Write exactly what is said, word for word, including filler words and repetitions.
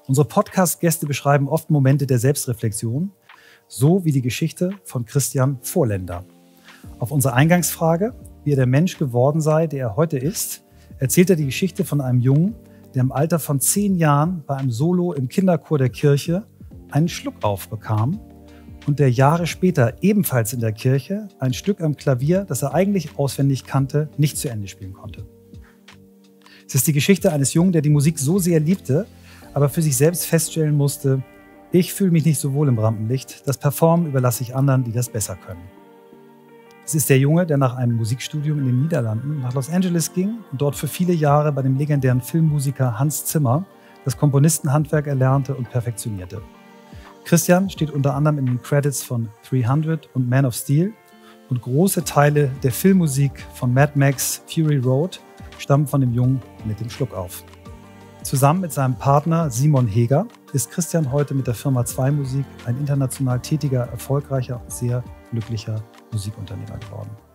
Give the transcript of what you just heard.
Unsere Podcast-Gäste beschreiben oft Momente der Selbstreflexion, so wie die Geschichte von Christian Vorländer. Auf unsere Eingangsfrage, wie er der Mensch geworden sei, der er heute ist, erzählt er die Geschichte von einem Jungen, der im Alter von zehn Jahren bei einem Solo im Kinderchor der Kirche einen Schluckauf bekam und der Jahre später ebenfalls in der Kirche ein Stück am Klavier, das er eigentlich auswendig kannte, nicht zu Ende spielen konnte. Es ist die Geschichte eines Jungen, der die Musik so sehr liebte, aber für sich selbst feststellen musste, ich fühle mich nicht so wohl im Rampenlicht, das Performen überlasse ich anderen, die das besser können. Es ist der Junge, der nach einem Musikstudium in den Niederlanden nach Los Angeles ging und dort für viele Jahre bei dem legendären Filmmusiker Hans Zimmer das Komponistenhandwerk erlernte und perfektionierte. Christian steht unter anderem in den Credits von dreihundert und Man of Steel und große Teile der Filmmusik von Mad Max Fury Road stammen von dem Jungen mit dem Schluckauf. Zusammen mit seinem Partner Simon Heger ist Christian heute mit der Firma zwei Musik ein international tätiger, erfolgreicher und sehr glücklicher Musikunternehmer geworden.